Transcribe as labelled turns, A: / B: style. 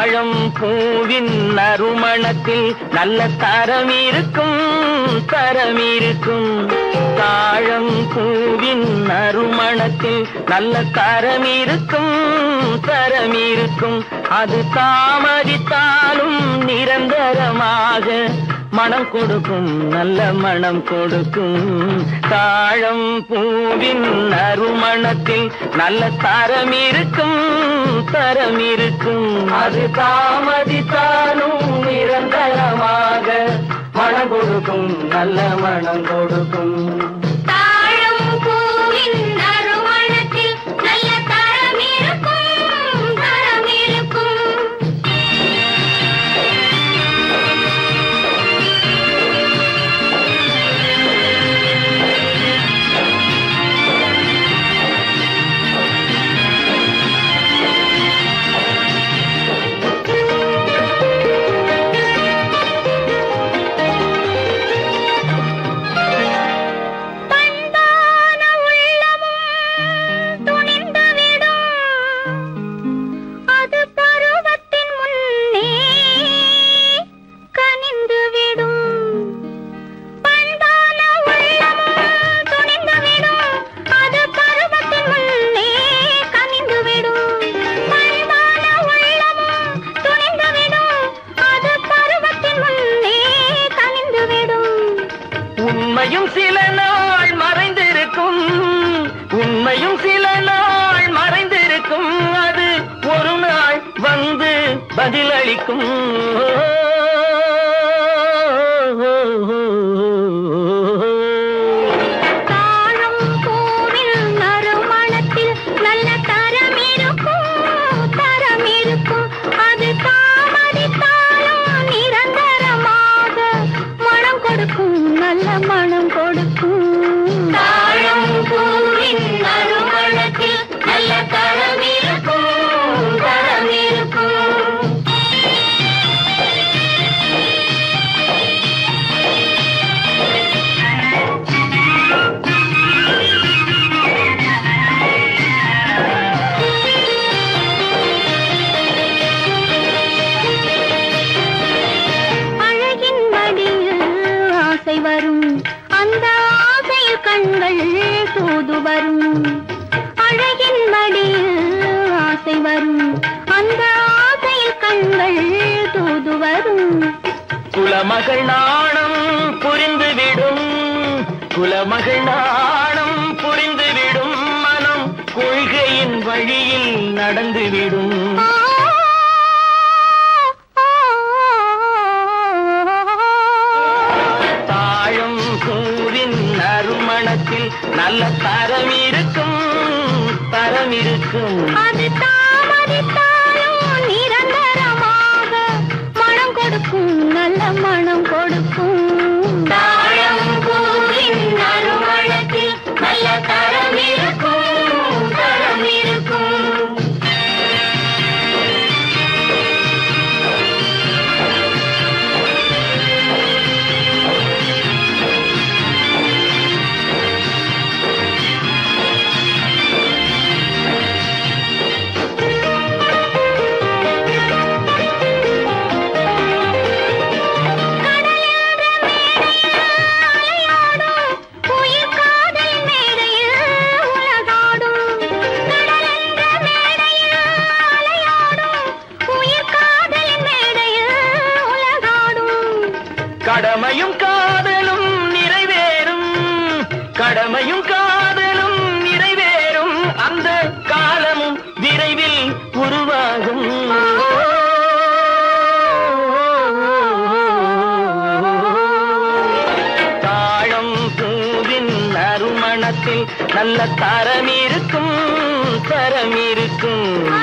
A: தாழம் பூவின் நறுமணத்தில் நல்ல தரம் இருக்கும் தரம் இருக்கும். தாழம் பூவின் நறுமணத்தில் நல்ல தரம் இருக்கும் தரம் இருக்கும். அது தாமதித்தாலும் நிரந்தரமாக மனம் கொடுக்கும் நல்ல மனம் கொடுக்கும். தாழம் பூவின் நறுமணத்தில் நல்ல தரம் இருக்கும் தரம் இருக்கும். அது தாமதித்தாலும் நிரந்தரமாக மனம் கொடுக்கும் நல்ல மனம் கொடுக்கும். உண்மையும் சில நாள் மறைந்திருக்கும் உண்மையும் சில நாள் மறைந்திருக்கும். அது ஒரு நாள் வந்து பதிலளிக்கும்.
B: தாழம் பூவின் நறுமணத்தில் நல்ல தரம் இருக்கும் தரம் இருக்கும். அது தாமதித்தாலும் நிரந்தரமாக மனம் கொடுக்கும் நல்ல மனம் கொடுக்கும். தாழம் பூவின் நறுமணத்தில் நல்ல தரம் இருக்கும் தரம் இருக்கும். அழகின் மடியில் ஆசை வரும் அந்த ஆசையில் கண்கள் தூது வரும். அழகின் மடியில் ஆசை வரும் அந்த ஆசையில் கண்கள் தூது வரும்.
A: குலமகள் நாணம் புரிந்துவிடும் குலமகள் நாணம் புரிந்துவிடும். மனம் கொள்கையின் வழியில் நடந்துவிடும். தாழம் பூவின் நறுமணத்தில் நல்ல தரம் இருக்கும் தரம் இருக்கும்.
B: அது தாமதித்தாலும் நிரந்தரமாக மனம் கொடுக்கும் நல்ல மனம் கொடுக்கும். தாழம் பூவின் நறுமணத்தில் நல்ல தரம் இருக்கும் தரம் இருக்கும்.
A: கடமையும் காதலும் நிறைவேறும் கடமையும் காதலும் நிறைவேறும். அந்த காலமும் விரைவில் உருவாகும். தாழம் பூவின் நறுமணத்தில் நல்ல தரம் இருக்கும் தரம் இருக்கும்.